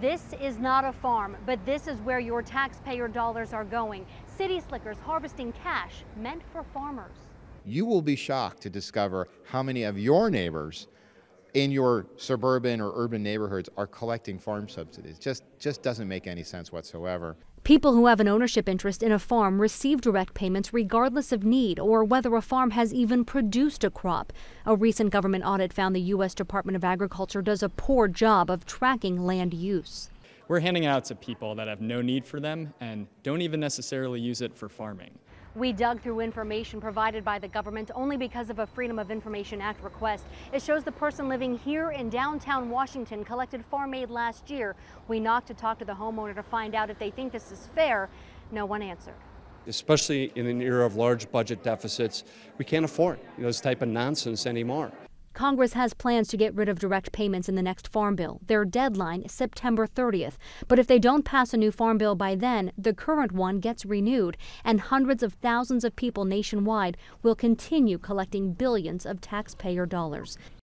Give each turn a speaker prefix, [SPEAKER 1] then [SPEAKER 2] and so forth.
[SPEAKER 1] This is not a farm, but this is where your taxpayer dollars are going. City slickers harvesting cash meant for farmers.
[SPEAKER 2] You will be shocked to discover how many of your neighbors in your suburban or urban neighborhoods are collecting farm subsidies. Just doesn't make any sense whatsoever.
[SPEAKER 1] People who have an ownership interest in a farm receive direct payments regardless of need or whether a farm has even produced a crop. A recent government audit found the U.S. Department of Agriculture does a poor job of tracking land use.
[SPEAKER 3] We're handing out to people that have no need for them and don't even necessarily use it for farming.
[SPEAKER 1] We dug through information provided by the government only because of a Freedom of Information Act request. It shows the person living here in downtown Washington collected farm aid last year. We knocked to talk to the homeowner to find out if they think this is fair. No one answered.
[SPEAKER 4] Especially in an era of large budget deficits, we can't afford this type of nonsense anymore.
[SPEAKER 1] Congress has plans to get rid of direct payments in the next farm bill. Their deadline is September 30th. But if they don't pass a new farm bill by then, the current one gets renewed, and hundreds of thousands of people nationwide will continue collecting billions of taxpayer dollars.